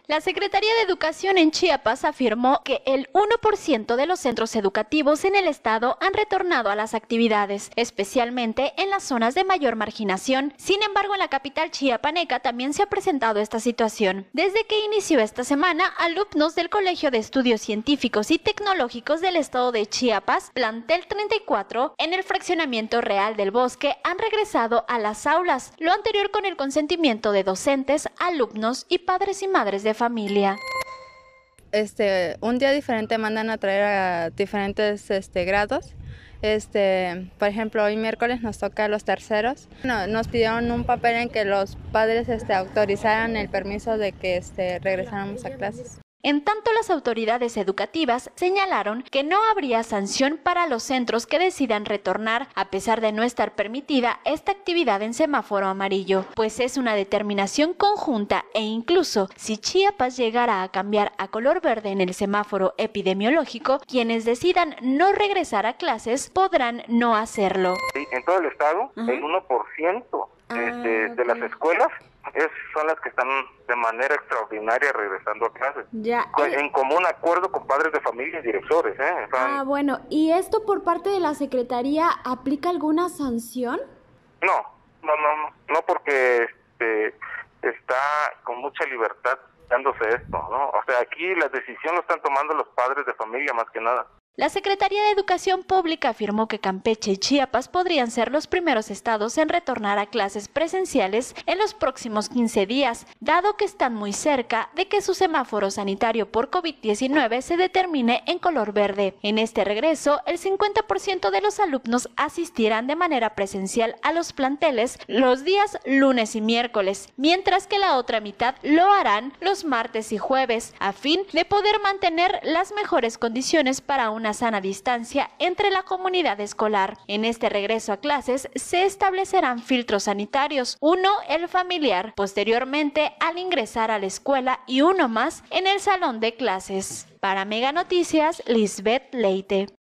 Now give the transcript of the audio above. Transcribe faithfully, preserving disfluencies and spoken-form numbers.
La Secretaría de Educación en Chiapas afirmó que el uno por ciento de los centros educativos en el estado han retornado a las actividades, especialmente en las zonas de mayor marginación. Sin embargo, en la capital chiapaneca también se ha presentado esta situación. Desde que inició esta semana, alumnos del Colegio de Estudios Científicos y Tecnológicos del estado de Chiapas, plantel treinta y cuatro, en el fraccionamiento Real del Bosque, han regresado a las aulas, lo anterior con el consentimiento de docentes, alumnos y padres y madres de familia. Este, un día diferente mandan a traer a diferentes este, grados. Este, por ejemplo, hoy miércoles nos toca a los terceros. No, nos pidieron un papel en que los padres este, autorizaran el permiso de que este, regresáramos a clases. En tanto, las autoridades educativas señalaron que no habría sanción para los centros que decidan retornar, a pesar de no estar permitida esta actividad en semáforo amarillo, pues es una determinación conjunta e incluso si Chiapas llegara a cambiar a color verde en el semáforo epidemiológico, quienes decidan no regresar a clases podrán no hacerlo. Sí, en todo el estado, uh-huh. el uno por ciento ah, de, de las escuelas Es, son las que están de manera extraordinaria regresando a clases, ya, eh. en común acuerdo con padres de familia y directores. ¿eh? Están... Ah, bueno, ¿y esto por parte de la Secretaría aplica alguna sanción? No, no, no, no, porque este, está con mucha libertad dándose esto, ¿no? O sea, aquí la decisión lo están tomando los padres de familia más que nada. La Secretaría de Educación Pública afirmó que Campeche y Chiapas podrían ser los primeros estados en retornar a clases presenciales en los próximos quince días, dado que están muy cerca de que su semáforo sanitario por COVID diecinueve se determine en color verde. En este regreso, el cincuenta por ciento de los alumnos asistirán de manera presencial a los planteles los días lunes y miércoles, mientras que la otra mitad lo harán los martes y jueves, a fin de poder mantener las mejores condiciones para un una sana distancia entre la comunidad escolar. En este regreso a clases se establecerán filtros sanitarios, uno el familiar, posteriormente al ingresar a la escuela y uno más en el salón de clases. Para Mega Noticias, Lisbeth Leite.